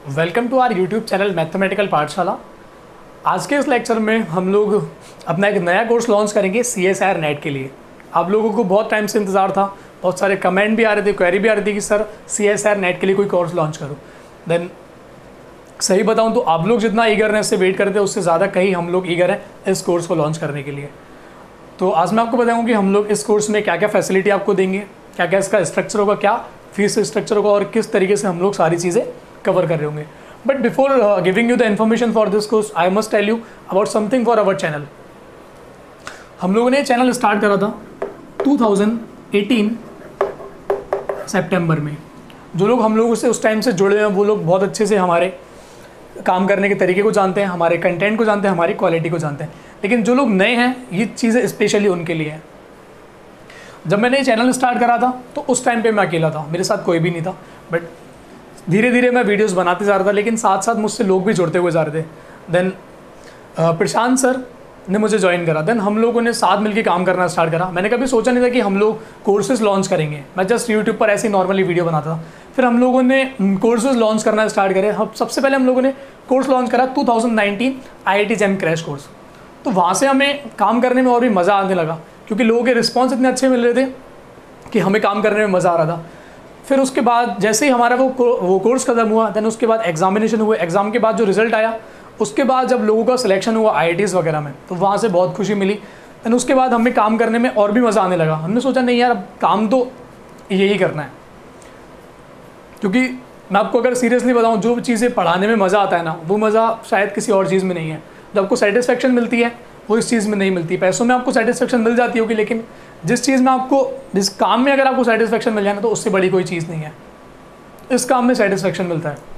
Welcome to our YouTube channel mathematical Pathshala. आज के इस लेक्चर में हम लोग अपना एक नया कोर्स लॉन्च करेंगे CSIR नेट के लिए। आप लोगों को बहुत टाइम से इंतज़ार था, बहुत सारे कमेंट भी आ रहे थे, क्वेरी भी आ रही थी कि सर CSIR नेट के लिए कोई कोर्स लॉन्च करो। देन सही बताऊं तो आप लोग जितना ईगरनेस से वेट करते हैं उससे ज़्यादा कहीं हम लोग ईगर हैं इस कोर्स को लॉन्च करने के लिए। तो आज मैं आपको बताऊँगा कि हम लोग इस कोर्स में क्या क्या फैसिलिटी आपको देंगे, क्या क्या इसका स्ट्रक्चर होगा, क्या फीस स्ट्रक्चर होगा और किस तरीके से हम लोग सारी चीज़ें कवर कर रहे होंगे। But before giving you the information for this course I must tell you about something for our channel. हम लोगों ने चैनल स्टार्ट करा था 2018 सितंबर में। जो लोग हम लोगों से उस टाइम से जुड़े हैं वो लोग बहुत अच्छे से हमारे काम करने के तरीके को जानते हैं, हमारे कंटेंट को जानते हैं, हमारी क्वालिटी को जानते हैं। लेकिन जो लोग नए हैं ये चीज़ें स्पेशली उनके लिए हैं। जब मैंने ये चैनल स्टार्ट करा था तो उस टाइम पे मैं अकेला था, मेरे साथ कोई भी नहीं था। बट धीरे धीरे मैं वीडियोस बनाते जा रहा था, लेकिन साथ साथ मुझसे लोग भी जुड़ते हुए जा रहे थे। देन प्रशांत सर ने मुझे ज्वाइन करा। देन हम लोगों ने साथ मिलकर काम करना स्टार्ट करा। मैंने कभी सोचा नहीं था कि हम लोग कोर्सेज लॉन्च करेंगे, मैं जस्ट यूट्यूब पर ऐसे ही नॉर्मली वीडियो बनाता था। फिर हम लोगों ने कोर्सेज लॉन्च करना स्टार्ट करे। हम सबसे पहले हम लोगों ने कोर्स लॉन्च करा 2019 IIT JEM क्रैश कोर्स। तो वहाँ से हमें काम करने में और भी मज़ा आने लगा, क्योंकि लोगों के रिस्पॉन्स इतने अच्छे मिल रहे थे कि हमें काम करने में मज़ा आ रहा था। फिर उसके बाद जैसे ही हमारा वो कोर्स ख़त्म हुआ, देन उसके बाद एग्जामिनेशन हुए। एग्ज़ाम के बाद जो रिज़ल्ट आया, उसके बाद जब लोगों का सिलेक्शन हुआ IITs वगैरह में, तो वहाँ से बहुत खुशी मिली। देन उसके बाद हमें काम करने में और भी मज़ा आने लगा। हमने सोचा नहीं यार, अब काम तो यही करना है। क्योंकि मैं आपको अगर सीरियसली बताऊँ, जो चीज़ें पढ़ाने में मज़ा आता है ना, वो मज़ा शायद किसी और चीज़ में नहीं है। जब आपको सेटिस्फेक्शन मिलती है वो इस चीज़ में नहीं मिलती। पैसों में आपको सेटिस्फेक्शन मिल जाती होगी, लेकिन जिस चीज़ में आपको, जिस काम में अगर आपको सेटिस्फेक्शन मिल जाए ना, तो उससे बड़ी कोई चीज़ नहीं है। इस काम में सेटिस्फेक्शन मिलता है।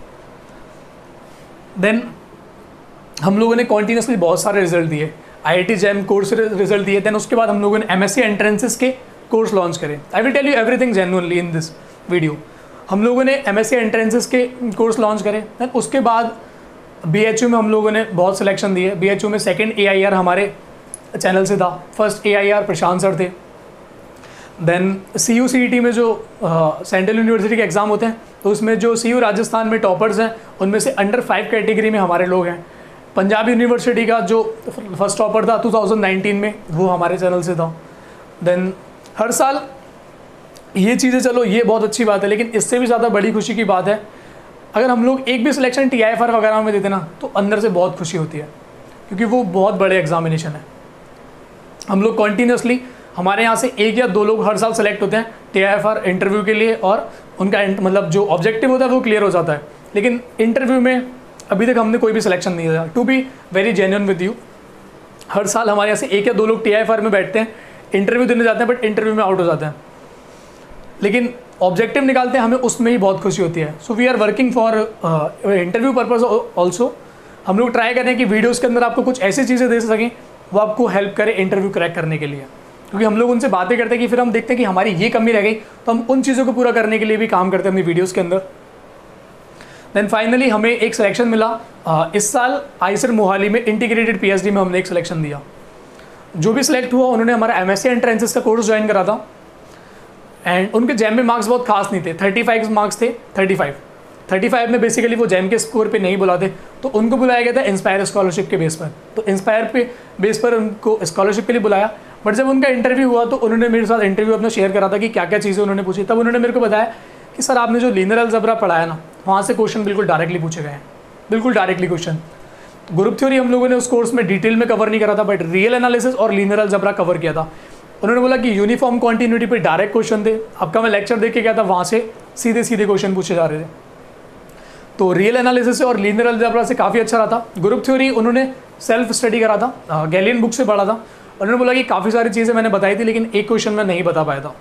देन हम लोगों ने कॉन्टीन्यूसली बहुत सारे रिजल्ट दिए, IIT JEM कोर्स रिजल्ट दिए। देन उसके बाद हम लोगों ने MSc एंट्रेंसेस के कोर्स लॉन्च करे। I will tell you everything genuinely in this video. हम लोगों ने MSc एंट्रेंसेस के कोर्स लॉन्च करे। देन उसके बाद BHU में हम लोगों ने बहुत सिलेक्शन दिए। BHU में सेकंड AIR हमारे चैनल से था, फर्स्ट AIR प्रशांत सर थे। देन CU CET में जो सेंट्रल यूनिवर्सिटी के एग्ज़ाम होते हैं, तो उसमें जो CU राजस्थान में टॉपर्स हैं, उनमें से अंडर 5 कैटेगरी में हमारे लोग हैं। पंजाब यूनिवर्सिटी का जो फर्स्ट टॉपर था 2019 में, वो हमारे चैनल से था। देन हर साल ये चीज़ें, चलो ये बहुत अच्छी बात है, लेकिन इससे भी ज़्यादा बड़ी खुशी की बात है, अगर हम लोग एक भी सिलेक्शन TIFR वगैरह में देते ना, तो अंदर से बहुत खुशी होती है, क्योंकि वो बहुत बड़े एग्जामिनेशन है। हम लोग कॉन्टीन्यूसली, हमारे यहाँ से 1 या 2 लोग हर साल सेलेक्ट होते हैं TIFR इंटरव्यू के लिए, और उनका मतलब जो ऑब्जेक्टिव होता है वो क्लियर हो जाता है। लेकिन इंटरव्यू में अभी तक हमने कोई भी सिलेक्शन नहीं दिया। To be very genuine with you, हर साल हमारे यहाँ से 1 या 2 लोग TIFR में बैठते हैं, इंटरव्यू देने जाते हैं, बट इंटरव्यू में आउट हो जाते हैं, लेकिन ऑब्जेक्टिव निकालते हैं, हमें उसमें ही बहुत खुशी होती है। So we are working for interview purpose also. हम लोग ट्राई करें कि वीडियोज़ के अंदर आपको कुछ ऐसी चीज़ें दे सकें वो आपको हेल्प करे इंटरव्यू क्रैक करने के लिए। क्योंकि हम लोग उनसे बातें करते हैं कि फिर हम देखते हैं कि हमारी ये कमी रह गई, तो हम उन चीज़ों को पूरा करने के लिए भी काम करते हैं अपनी वीडियोज़ के अंदर। देन फाइनली हमें एक सिलेक्शन मिला इस साल आईसर मोहाली में, इंटीग्रेटेड PhD में हमने एक सिलेक्शन दिया। जो भी सिलेक्ट हुआ उन्होंने हमारा MSc एंट्रेंसेस का कोर्स ज्वाइन करा था। एंड उनके JEM में मार्क्स बहुत खास नहीं थे, 35 मार्क्स थे। 35 में बेसिकली वो JEM के स्कोर पे नहीं बुलाते, तो उनको बुलाया गया था इंस्पायर स्कॉलरशिप के बेस पर। तो इंस्पायर पे बेस पर उनको स्कॉलरशिप के लिए बुलाया। बट जब उनका इंटरव्यू हुआ तो उन्होंने मेरे साथ इंटरव्यू अपना शेयर करा था कि क्या क्या चीज़ें उन्होंने पूछी। तब उन्होंने मेरे को बताया कि सर आपने जो लीनियर अलजेब्रा पढ़ाया ना, वहाँ से क्वेश्चन बिल्कुल डायरेक्टली पूछे गए हैं, बिल्कुल डायरेक्टली क्वेश्चन। ग्रुप थ्योरी हम लोगों ने उस कोर्स में डिटेल में कवर नहीं करा था, बट रियल एनालिसिस और लीनियर अलजेब्रा कवर किया था। उन्होंने बोला कि यूनिफॉर्म कॉन्टिन्यूटी पे डायरेक्ट क्वेश्चन थे। आपका मैं लेक्चर देख के गया था, वहाँ से सीधे सीधे क्वेश्चन पूछे जा रहे थे। तो रियल एनालिसिस से और लीनियर अलजेब्रा से काफ़ी अच्छा रहा था। ग्रुप थ्योरी उन्होंने सेल्फ स्टडी करा था, गैलियन बुक से पढ़ा था। उन्होंने बोला कि काफ़ी सारी चीज़ें मैंने बताई थी, लेकिन एक क्वेश्चन मैं नहीं बता पाया था।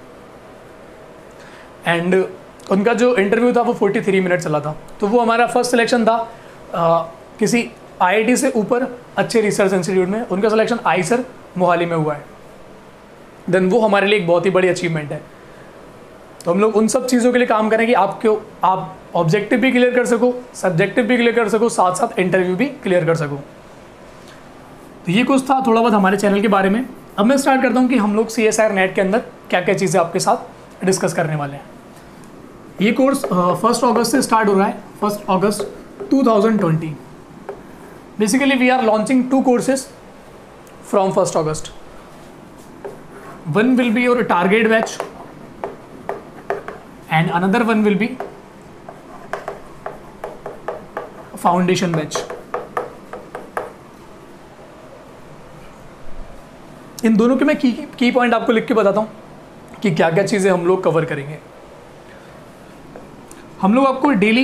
एंड उनका जो इंटरव्यू था वो 43 मिनट चला था। तो वो हमारा फर्स्ट सिलेक्शन था किसी IIT से ऊपर अच्छे रिसर्च इंस्टीट्यूट में। उनका सिलेक्शन आईसर मोहाली में हुआ है। देन वो हमारे लिए एक बहुत ही बड़ी अचीवमेंट है। तो हम लोग उन सब चीज़ों के लिए काम करें कि आप ऑब्जेक्टिव भी क्लियर कर सको, सब्जेक्टिव भी क्लियर कर सको, साथ साथ इंटरव्यू भी क्लियर कर सको। तो ये कुछ था थोड़ा बहुत हमारे चैनल के बारे में। अब मैं स्टार्ट करता हूँ कि हम लोग CSIR नेट के अंदर क्या क्या चीज़ें आपके साथ डिस्कस करने वाले हैं। ये कोर्स 1 अगस्त से स्टार्ट हो रहा है, 1 अगस्त 2020. Basically, we are launching 2 courses from 1st August. One will be your target batch and another one will be foundation batch. इन दोनों के मैं की पॉइंट आपको लिख के बताता हूँ कि क्या क्या चीज़ें हम लोग कवर करेंगे। हम लोग आपको डेली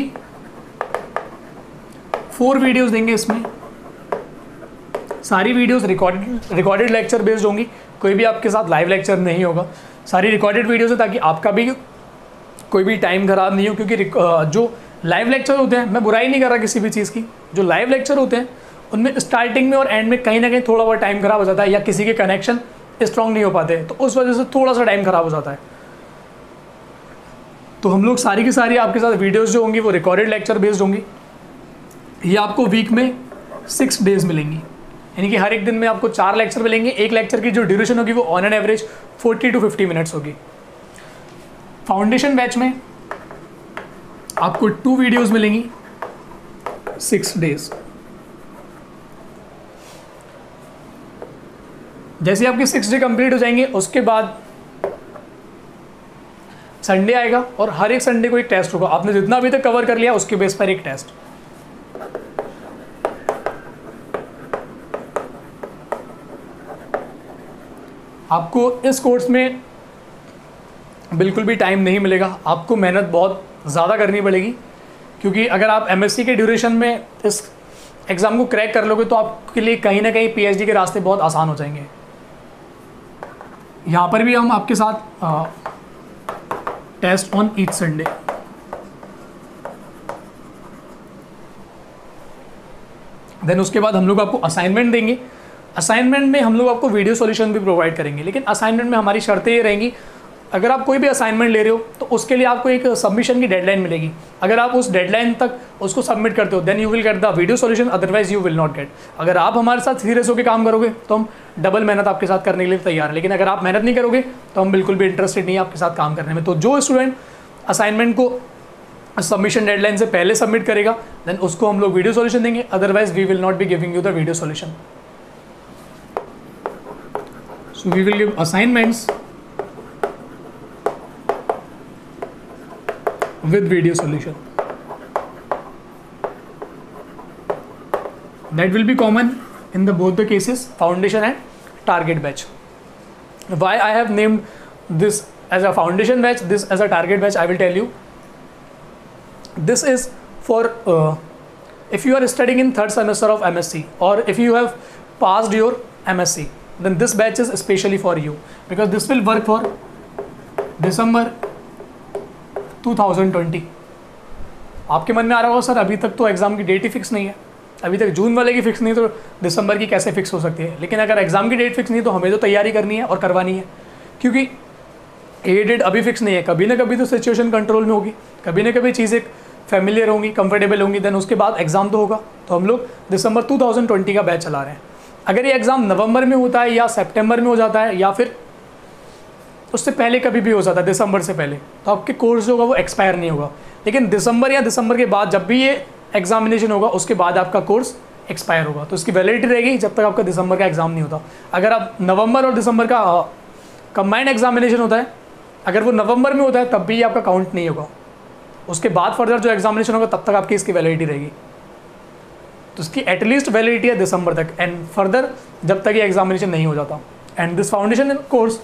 4 वीडियोस देंगे। इसमें सारी वीडियोस रिकॉर्डेड लेक्चर बेस्ड होंगी, कोई भी आपके साथ लाइव लेक्चर नहीं होगा, सारी रिकॉर्डेड वीडियोस है ताकि आपका भी कोई भी टाइम खराब नहीं हो। क्योंकि जो लाइव लेक्चर होते हैं, मैं बुराई नहीं कर रहा किसी भी चीज़ की, जो लाइव लेक्चर होते हैं उनमें स्टार्टिंग में और एंड में कहीं ना कहीं थोड़ा बहुत टाइम खराब हो जाता है या किसी के कनेक्शन स्ट्रॉन्ग नहीं हो पाते, तो उस वजह से थोड़ा सा टाइम खराब हो जाता है। तो हम लोग सारी की सारी आपके साथ वीडियोस जो होंगी वो रिकॉर्डेड लेक्चर बेस्ड होंगी। ये आपको वीक में 6 डेज मिलेंगी, यानी कि हर एक दिन में आपको 4 लेक्चर मिलेंगे। एक लेक्चर की जो ड्यूरेशन होगी वो on an average 40 to 50 minutes होगी। फाउंडेशन बैच में आपको 2 वीडियोस मिलेंगी 6 डेज। जैसे आपके 6 डे कंप्लीट हो जाएंगे उसके बाद संडे आएगा और हर एक संडे को एक टेस्ट होगा। आपने जितना अभी तक कवर कर लिया उसके बेस पर एक टेस्ट। आपको इस कोर्स में बिल्कुल भी टाइम नहीं मिलेगा, आपको मेहनत बहुत ज़्यादा करनी पड़ेगी। क्योंकि अगर आप एमएससी के ड्यूरेशन में इस एग्ज़ाम को क्रैक कर लोगे तो आपके लिए कहीं ना कहीं पीएचडी के रास्ते बहुत आसान हो जाएंगे। यहाँ पर भी हम आपके साथ test on each Sunday. Then उसके बाद हम लोग आपको असाइनमेंट देंगे। असाइनमेंट में हम लोग आपको वीडियो सॉल्यूशन भी प्रोवाइड करेंगे, लेकिन असाइनमेंट में हमारी शर्तें ये रहेंगी, अगर आप कोई भी असाइनमेंट ले रहे हो तो उसके लिए आपको एक सबमिशन की डेडलाइन मिलेगी। अगर आप उस डेडलाइन तक उसको सबमिट करते हो then you will get the video solution, otherwise you will not get. अगर आप हमारे साथ सीरियस होकर काम करोगे तो हम डबल मेहनत आपके साथ करने के लिए तैयार है, लेकिन अगर आप मेहनत नहीं करोगे तो हम बिल्कुल भी इंटरेस्टेड नहीं है आपके साथ काम करने में। तो जो स्टूडेंट असाइनमेंट को सबमिशन डेडलाइन से पहले सबमिट करेगा देन उसको हम लोग वीडियो सॉल्यूशन देंगे, otherwise we will not be giving you the video solution. So we will give assignments with video solution. That will be common in the both the cases, foundation and target batch. Why I have named this as a foundation batch, this as a target batch, I will tell you. This is for if you are studying in 3rd semester of MSc or if you have passed your MSc, then this batch is especially for you because this will work for December 2020। आपके मन में आ रहा होगा sir अभी तक तो exam की date ही fix नहीं है, अभी तक जून वाले की फिक्स नहीं तो दिसंबर की कैसे फिक्स हो सकती है। लेकिन अगर एग्ज़ाम की डेट फिक्स नहीं तो हमें तो तैयारी करनी है और करवानी है, क्योंकि ये डेट अभी फिक्स नहीं है। कभी ना कभी तो सिचुएशन कंट्रोल में होगी, कभी ना कभी चीज़ें फैमिलियर होंगी, कंफर्टेबल होंगी, देन उसके बाद एग्ज़ाम तो होगा। तो हम लोग दिसंबर 2020 का बैच चला रहे हैं। अगर ये एग्ज़ाम नवंबर में होता है या सितंबर में हो जाता है या फिर उससे पहले कभी भी हो जाता है दिसंबर से पहले, तो आपके कोर्स जो होगा वो एक्सपायर नहीं होगा। लेकिन दिसंबर या दिसंबर के बाद जब भी ये एग्जामिनेशन होगा उसके बाद आपका कोर्स एक्सपायर होगा, तो इसकी वैलिडिटी रहेगी जब तक आपका दिसंबर का एग्ज़ाम नहीं होता। अगर आप नवंबर और दिसंबर का कंबाइंड एग्जामिनेशन होता है, अगर वो नवंबर में होता है तब भी आपका काउंट नहीं होगा। उसके बाद फर्दर जो एग्जामिनेशन होगा तब तक आपकी इसकी वैलिडिटी रहेगी। तो इसकी एटलीस्ट वैलिडिटी है दिसंबर तक एंड फर्दर जब तक ये एग्जामिनेशन नहीं हो जाता। And this foundation course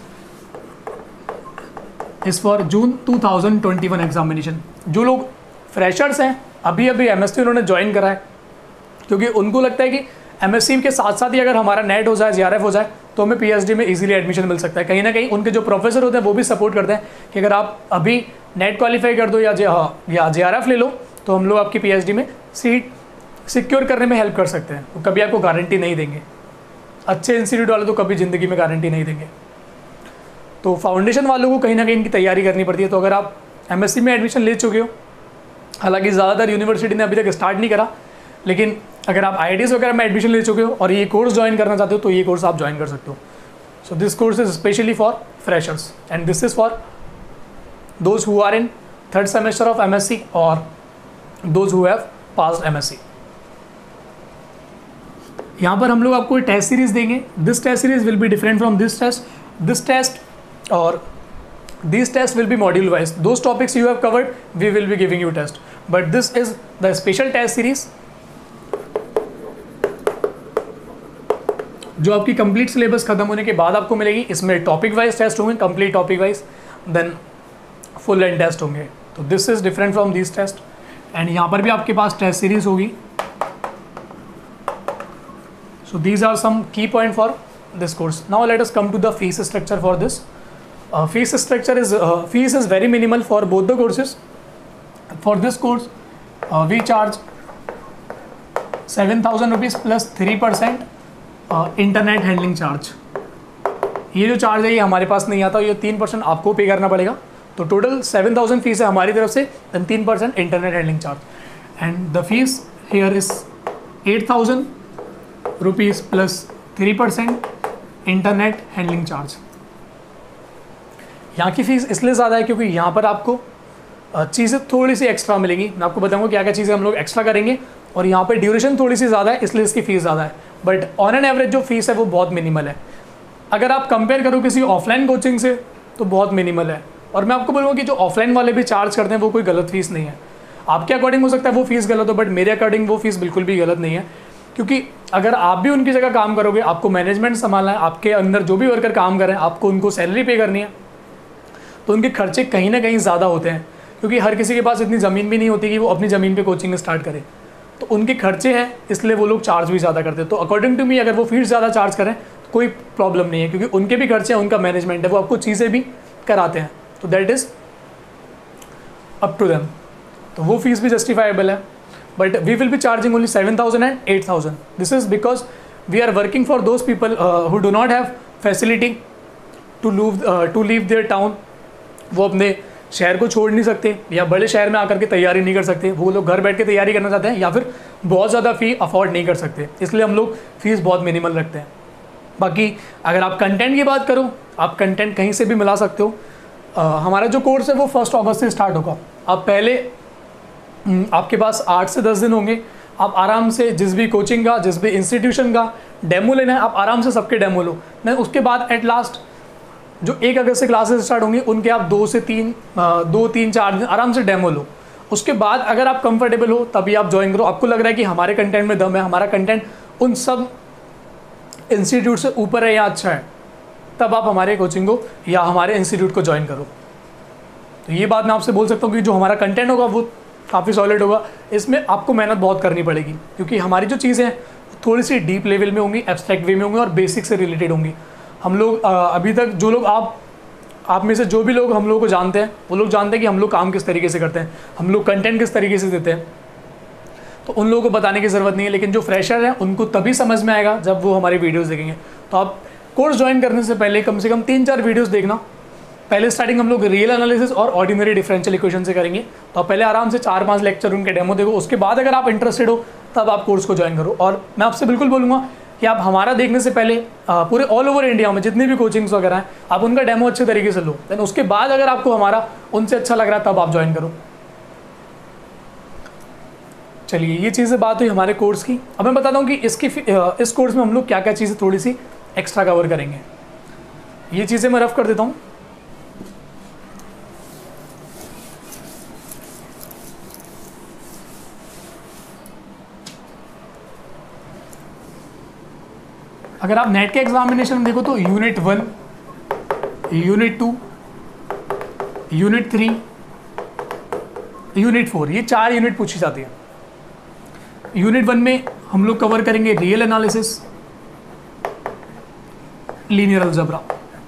is for June 2021 examination. जो लोग फ्रेशर्स हैं, अभी अभी एमएससी उन्होंने ज्वाइन करा है, क्योंकि उनको लगता है कि एमएससी के साथ साथ ही अगर हमारा नेट हो जाए, जेआरएफ हो जाए तो हमें पीएचडी में इजीली एडमिशन मिल सकता है। कहीं ना कहीं उनके जो प्रोफेसर होते हैं वो भी सपोर्ट करते हैं कि अगर आप अभी नेट क्वालिफाई कर दो या जेआरएफ ले लो तो हम लोग आपकी पीएचडी में सीट सिक्योर करने में हेल्प कर सकते हैं। तो कभी आपको गारंटी नहीं देंगे, अच्छे इंस्टीट्यूट वाले तो कभी ज़िंदगी में गारंटी नहीं देंगे। तो फाउंडेशन वालों को कहीं ना कहीं इनकी तैयारी करनी पड़ती है। तो अगर आप एमएससी में एडमिशन ले चुके हो, हालांकि ज़्यादातर यूनिवर्सिटी ने अभी तक स्टार्ट नहीं करा, लेकिन अगर आप आईआईटीज़ वगैरह में एडमिशन ले चुके हो और ये कोर्स ज्वाइन करना चाहते हो तो ये कोर्स आप ज्वाइन कर सकते हो। So this course is specially for freshers and this is for those who are in 3rd semester of MSc और those who have pass MSc। यहाँ पर हम लोग आपको टेस्ट सीरीज देंगे। This test series will be different from this test और this test will be module wise. Those topics you have covered we will be giving you test, but this is the special test series जो आपकी complete syllabus खत्म होने के बाद आपको मिलेगी। इसमें टॉपिक वाइज टेस्ट होंगे, complete topic wise, then full end test होंगे। तो this is different from this test and यहाँ पर भी आपके पास टेस्ट सीरीज होगी। So these are some key point for this course. Now let us come to the fees structure for this. Fees structure is fees is very minimal for both the courses. For this course, we charge 7,000 rupees plus 3% internet handling charge. ये जो charge है ये हमारे पास नहीं आता, ये 3% आपको पे करना पड़ेगा। तो टोटल 7,000 फीस है हमारी तरफ से, then 3% internet handling charge and the fees here is 8,000 rupees plus 3% internet handling charge. यहाँ की फ़ीस इसलिए ज़्यादा है क्योंकि यहाँ पर आपको चीज़ें थोड़ी सी एक्स्ट्रा मिलेंगी। मैं आपको बताऊँगा क्या क्या चीज़ें हम लोग एक्स्ट्रा करेंगे, और यहाँ पर ड्यूरेशन थोड़ी सी ज़्यादा है इसलिए इसकी फ़ीस ज़्यादा है, बट ऑन एन एवरेज जो फीस है वो बहुत मिनिमल है। अगर आप कंपेयर करो किसी ऑफलाइन कोचिंग से तो बहुत मिनिमल है। और मैं आपको बोलूँगा कि जो ऑफलाइन वाले भी चार्ज करते हैं वो कोई गलत फीस नहीं है। आपके अकॉर्डिंग हो सकता है वो फीस गलत हो, बट मेरे अकॉर्डिंग वो फीस बिल्कुल भी गलत नहीं है, क्योंकि अगर आप भी उनकी जगह काम करोगे, आपको मैनेजमेंट संभालना है, आपके अंदर जो भी वर्कर काम कर रहे हैं आपको उनको सैलरी पे करनी है, तो उनके खर्चे कहीं ना कहीं ज़्यादा होते हैं, क्योंकि हर किसी के पास इतनी ज़मीन भी नहीं होती कि वो अपनी ज़मीन पे कोचिंग स्टार्ट करे। तो उनके खर्चे हैं इसलिए वो लोग चार्ज भी ज़्यादा करते हैं। तो अकॉर्डिंग टू मी अगर वो फीस ज़्यादा चार्ज करें तो कोई प्रॉब्लम नहीं है, क्योंकि उनके भी खर्चे हैं, उनका मैनेजमेंट है, वो आपको चीज़ें भी कराते हैं, तो that is up to them. तो वो फीस भी जस्टिफाइबल है, but we will be charging only 7,000 and 8,000। This is because we are working for those people who do not have facility to leave their town. वो अपने शहर को छोड़ नहीं सकते या बड़े शहर में आकर के तैयारी नहीं कर सकते, वो लोग घर बैठ के तैयारी करना चाहते हैं या फिर बहुत ज़्यादा फ़ी अफोर्ड नहीं कर सकते, इसलिए हम लोग फ़ीस बहुत मिनिमल रखते हैं। बाकी अगर आप कंटेंट की बात करो, आप कंटेंट कहीं से भी मिला सकते हो। हमारा जो कोर्स है वो 1 अगस्त से स्टार्ट होगा। आप पहले आपके पास 8 से 10 दिन होंगे, आप आराम से जिस भी कोचिंग का, जिस भी इंस्टीट्यूशन का डेमो लेना है आप आराम से सबके डेमो लो। देन उसके बाद एट लास्ट जो 1 अगस्त से क्लासेस स्टार्ट होंगी उनके आप 2 से 4 दिन आराम से डेमो लो। उसके बाद अगर आप कंफर्टेबल हो तभी आप ज्वाइन करो। आपको लग रहा है कि हमारे कंटेंट में दम है, हमारा कंटेंट उन सब इंस्टीट्यूट से ऊपर है या अच्छा है, तब आप हमारे कोचिंग को या हमारे इंस्टीट्यूट को ज्वाइन करो। तो ये बात मैं आपसे बोल सकता हूँ कि जो हमारा कंटेंट होगा वो काफ़ी सॉलिड होगा। इसमें आपको मेहनत बहुत करनी पड़ेगी, क्योंकि हमारी जो चीज़ें हैं थोड़ी सी डीप लेवल में होंगी, एब्स्ट्रैक्ट वे में होंगी और बेसिक से रिलेटेड होंगी। हम लोग अभी तक जो लोग आप में से जो भी लोग हम लोगों को जानते हैं वो लोग जानते हैं कि हम लोग काम किस तरीके से करते हैं, हम लोग कंटेंट किस तरीके से देते हैं, तो उन लोगों को बताने की ज़रूरत नहीं है। लेकिन जो फ्रेशर हैं उनको तभी समझ में आएगा जब वो हमारी वीडियोस देखेंगे। तो आप कोर्स ज्वाइन करने से पहले कम से कम 3-4 वीडियोस देखना। पहले स्टार्टिंग हम लोग रियल एनालिसिस और ऑर्डिनरी डिफरेंशियल इक्वेशन से करेंगे, तो आप पहले आराम से 4-5 लेक्चर उनके डेमो देखो। उसके बाद अगर आप इंटरेस्टेड हो तब आप कोर्स को ज्वाइन करो। और मैं आपसे बिल्कुल बोलूँगा कि आप हमारा देखने से पहले पूरे ऑल ओवर इंडिया में जितनी भी कोचिंग्स वगैरह हैं आप उनका डेमो अच्छे तरीके से लो। देन उसके बाद अगर आपको हमारा उनसे अच्छा लग रहा है तब आप ज्वाइन करो। चलिए, ये चीज़ें बात हुई हमारे कोर्स की। अब मैं बताता हूँ कि इस कोर्स में हम लोग क्या क्या चीज़ें थोड़ी सी एक्स्ट्रा कवर करेंगे। ये चीज़ें मैं रफ कर देता हूँ। अगर आप नेट के एग्जामिनेशन में देखो तो यूनिट 1, यूनिट 2, यूनिट 3, यूनिट 4, ये 4 यूनिट पूछी जाती है। यूनिट 1 में हम लोग कवर करेंगे real analysis, linear algebra.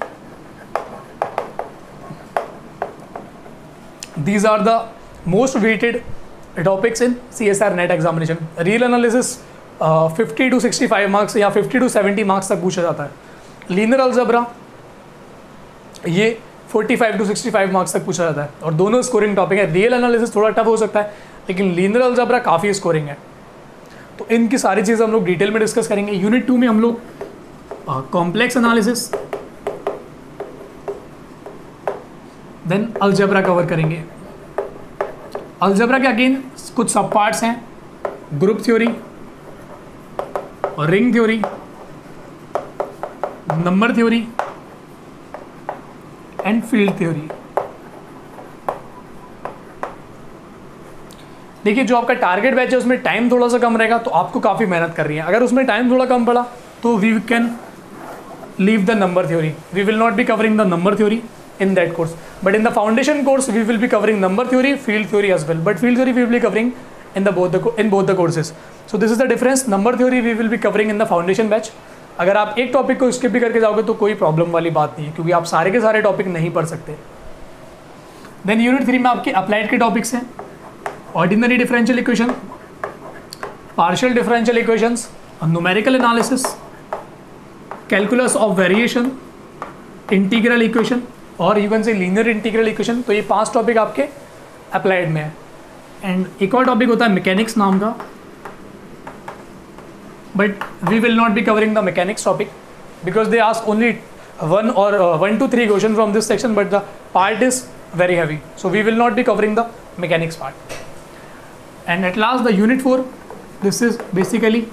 These are the most weighted topics in CSR NET examination. Real analysis 50 to 65 marks या 50 to 70 मार्क्स तक पूछा जाता है। लीनियर अलजेब्रा ये 45 to 65 मार्क्स तक पूछा जाता है और दोनों स्कोरिंग टॉपिक है। रियल एनालिसिस थोड़ा टफ हो सकता है लेकिन लीनियर अलजेब्रा काफ़ी स्कोरिंग है। तो इनकी सारी चीज़ें हम लोग डिटेल में डिस्कस करेंगे। यूनिट 2 में हम लोग complex analysis then algebra cover करेंगे। अलजेब्रा के अगेन कुछ सब पार्ट्स हैं, ग्रुप थ्योरी और ring theory, number theory and field theory. देखिए जो आपका टारगेट बैच है उसमें टाइम थोड़ा सा कम रहेगा, तो आपको काफ़ी मेहनत कर रही है। अगर उसमें टाइम थोड़ा कम पड़ा तो we can leave the number theory, we will not be covering the number theory in that course, but in the foundation course we will be covering number theory, field theory as well, but field theory we will be covering in both the courses. So this is the difference. Number theory we will be covering in the foundation batch. अगर आप एक topic को skip भी करके जाओगे तो कोई problem वाली बात नहीं है, क्योंकि आप सारे के सारे टॉपिक नहीं पढ़ सकते। देन यूनिट 3 में आपके अप्लाइड के टॉपिक्स हैं, ordinary differential equation, partial differential equations, numerical analysis, calculus of variation, integral equation और इवन से लीनियर इंटीग्रल इक्वेशन। तो ये 5 टॉपिक आपके अप्लाइड में है। एंड एक और टॉपिक होता है मैकेनिक्स नाम का, but we will not be covering the mechanics topic because they ask only 1 to 3 question from this section, but the part is very heavy, so we will not be covering the mechanics part. And at last the unit 4, this is basically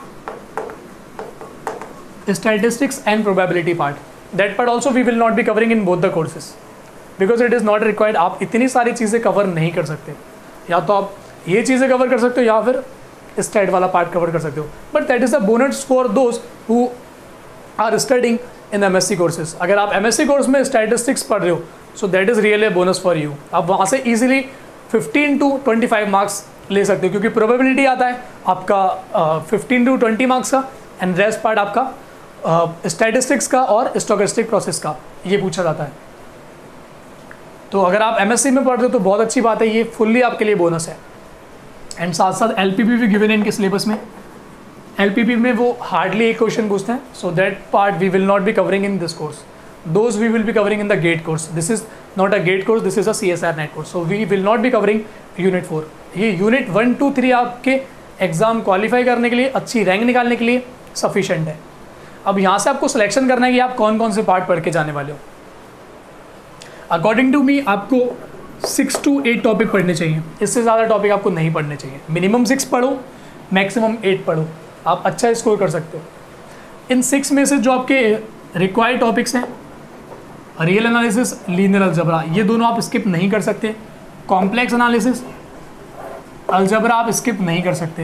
statistics and probability part. That part also we will not be covering in both the courses because it is not required. आप इतनी सारी चीज़ें cover नहीं कर सकते, या तो आप ये चीज़ें कवर कर सकते हो या फिर स्टैट वाला पार्ट कवर कर सकते हो, but that is the bonus for those who are studying in MSc courses. अगर आप MSc कोर्स में स्टैटिस्टिक्स पढ़ रहे हो so that is really bonus for you. आप वहाँ से ईजिली 15 to 25 मार्क्स ले सकते हो, क्योंकि प्रोबेबिलिटी आता है आपका 15 to 20 मार्क्स का, एंड रेस्ट पार्ट आपका स्टैटिस्टिक्स का और स्टोकेस्टिक प्रोसेस का ये पूछा जाता है। तो अगर आप MSc में पढ़ रहे हो तो बहुत अच्छी बात है, ये फुल्ली आपके लिए बोनस है। एंड साथ साथ LPP भी गिवन है इनके सिलेबस में। LPP में वो हार्डली एक क्वेश्चन पूछते हैं, so that part we will not be covering in this course, those we will be covering in the GATE course. This is not a GATE course, this is a CSR NET course, so we will not be covering unit 4। ये unit 1 2 3 आपके exam qualify करने के लिए, अच्छी rank निकालने के लिए sufficient है। अब यहाँ से आपको सिलेक्शन करना है कि आप कौन कौन से पार्ट पढ़ के जाने वाले हो। अकॉर्डिंग टू मी आपको 6 to 8 टॉपिक पढ़ने चाहिए, इससे ज़्यादा टॉपिक आपको नहीं पढ़ने चाहिए। मिनिमम 6 पढ़ो, मैक्सिमम 8 पढ़ो, आप अच्छा स्कोर कर सकते हो। इन 6 में से जो आपके रिक्वायर्ड टॉपिक्स हैं, रियल एनालिसिस, लीनियर अलजेब्रा, ये दोनों आप स्किप नहीं कर सकते। कॉम्प्लेक्स एनालिसिस, अलजेब्रा आप स्किप नहीं कर सकते।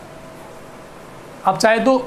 आप चाहे तो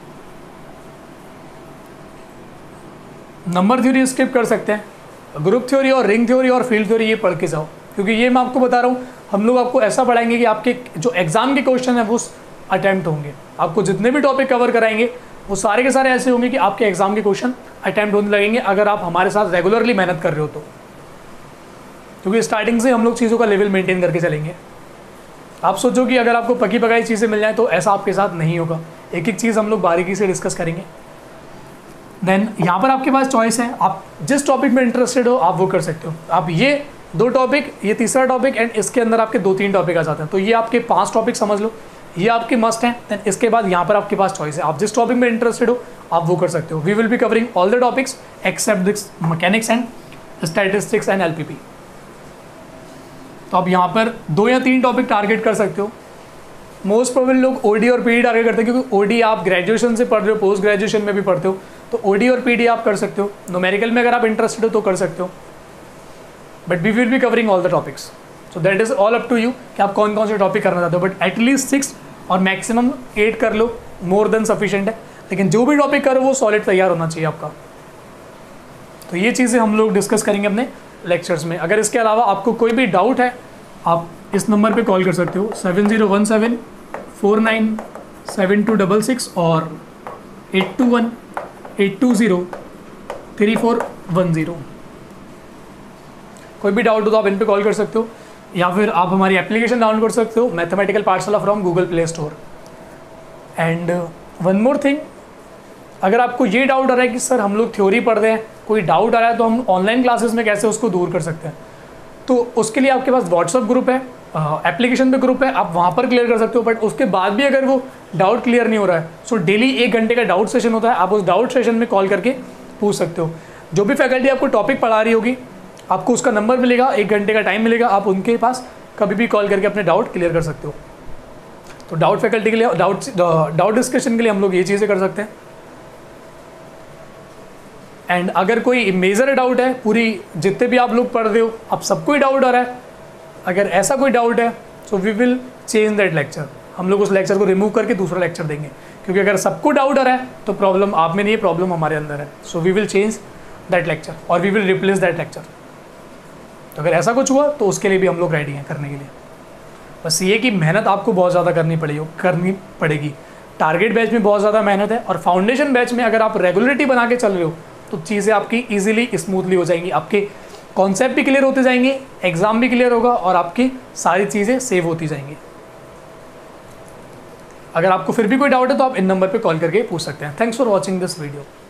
नंबर थ्योरी स्किप कर सकते हैं, ग्रुप थ्योरी और रिंग थ्योरी और फील्ड थ्योरी ये पढ़ के जाओ, क्योंकि ये मैं आपको बता रहा हूँ, हम लोग आपको ऐसा पढ़ाएंगे कि आपके जो एग्जाम के क्वेश्चन है वो अटैम्प्ट होंगे। आपको जितने भी टॉपिक कवर कराएंगे वो सारे के सारे ऐसे होंगे कि आपके एग्जाम के क्वेश्चन अटैम्प्ट होने लगेंगे, अगर आप हमारे साथ रेगुलरली मेहनत कर रहे हो तो। क्योंकि स्टार्टिंग से हम लोग चीज़ों का लेवल मेंटेन करके चलेंगे। आप सोचो कि अगर आपको पकी पकाई चीज़ें मिल जाए तो ऐसा आपके साथ नहीं होगा, एक एक चीज़ हम लोग बारीकी से डिस्कस करेंगे। देन यहाँ पर आपके पास चॉइस है, आप जिस टॉपिक में इंटरेस्टेड हो आप वो कर सकते हो। आप ये 2 टॉपिक, ये तीसरा टॉपिक, एंड इसके अंदर आपके 2-3 टॉपिक आ जाते हैं, तो ये आपके 5 टॉपिक समझ लो, ये आपके मस्ट हैं। देन इसके बाद यहाँ पर आपके पास चॉइस है, आप जिस टॉपिक में इंटरेस्टेड हो आप वो कर सकते हो। We will be covering all the topics except this mechanics and statistics and LPP। तो आप यहाँ पर 2 या 3 टॉपिक टारगेट कर सकते हो। मोस्ट प्रोबेबली लोग OD और PD टारगेट करते हैं, क्योंकि OD आप ग्रेजुएशन से पढ़ रहे हो, पोस्ट ग्रेजुएशन में भी पढ़ते हो, तो OD और PD आप कर सकते हो। न्यूमेरिकल में अगर आप इंटरेस्टेड हो तो कर सकते हो, but we will be covering all the topics, so that is all up to you कि आप कौन कौन से टॉपिक करना चाहते हो। बट एटलीस्ट 6 और मैक्सिमम 8 कर लो, मोर देन सफिशिएंट है। लेकिन जो भी टॉपिक करो वो सॉलिड तैयार होना चाहिए आपका। तो ये चीज़ें हम लोग डिस्कस करेंगे अपने लेक्चर्स में। अगर इसके अलावा आपको कोई भी डाउट है आप इस नंबर पे कॉल कर सकते हो, 7017497266 और 8218203410। कोई भी डाउट हो तो आप इन पे कॉल कर सकते हो, या फिर आप हमारी एप्लीकेशन डाउनलोड कर सकते हो, mathematical Pathshala from Google Play Store. And one more thing, अगर आपको ये डाउट आ रहा है कि सर हम लोग थ्योरी पढ़ रहे हैं, कोई डाउट आ रहा है तो हम ऑनलाइन क्लासेस में कैसे उसको दूर कर सकते हैं, तो उसके लिए आपके पास व्हाट्सअप ग्रुप है, एप्लीकेशन पे ग्रुप है, आप वहाँ पर क्लियर कर सकते हो। बट उसके बाद भी अगर वो डाउट क्लियर नहीं हो रहा है, सो डेली 1 घंटे का डाउट सेशन होता है, आप उस डाउट सेशन में कॉल करके पूछ सकते हो। जो भी फैकल्टी आपको टॉपिक पढ़ा रही होगी आपको उसका नंबर मिलेगा, 1 घंटे का टाइम मिलेगा, आप उनके पास कभी भी कॉल करके अपने डाउट क्लियर कर सकते हो। तो डाउट फैकल्टी के लिए, डाउट डिस्कशन के लिए हम लोग ये चीज़ें कर सकते हैं। एंड अगर कोई मेजर डाउट है, पूरी जितने भी आप लोग पढ़ रहे हो, आप सबको ही डाउट आ रहा है, अगर ऐसा कोई डाउट है so we will change that lecture. हम लोग उस लेक्चर को रिमूव करके दूसरा लेक्चर देंगे, क्योंकि अगर सबको डाउट आ रहा है तो प्रॉब्लम आप में नहीं है, प्रॉब्लम हमारे अंदर है। So we will change that lecture और we will replace that lecture. तो अगर ऐसा कुछ हुआ तो उसके लिए भी हम लोग रेडी हैं करने के लिए। बस ये कि मेहनत आपको बहुत ज़्यादा करनी पड़ेगी। टारगेट बैच में बहुत ज़्यादा मेहनत है, और फाउंडेशन बैच में अगर आप रेगुलरिटी बना के चल रहे हो तो चीज़ें आपकी ईजिली स्मूथली हो जाएंगी, आपके कॉन्सेप्ट भी क्लियर होते जाएंगे, एग्ज़ाम भी क्लियर होगा और आपकी सारी चीज़ें सेव होती जाएंगी। अगर आपको फिर भी कोई डाउट है तो आप इन नंबर पे कॉल करके पूछ सकते हैं। Thanks for watching this video.